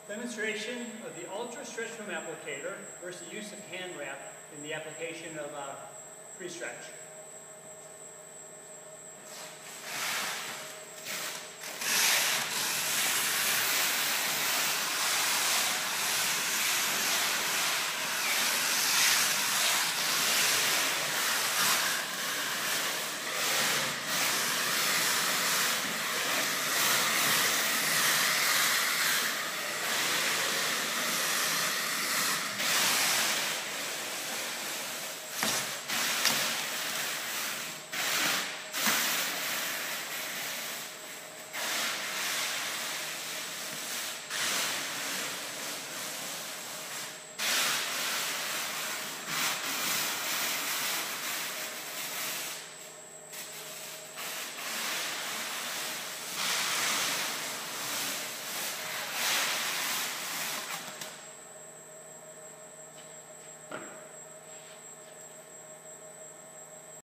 Demonstration of the Ultra Stretch Film Applicator versus the use of hand wrap in the application of pre-stretch.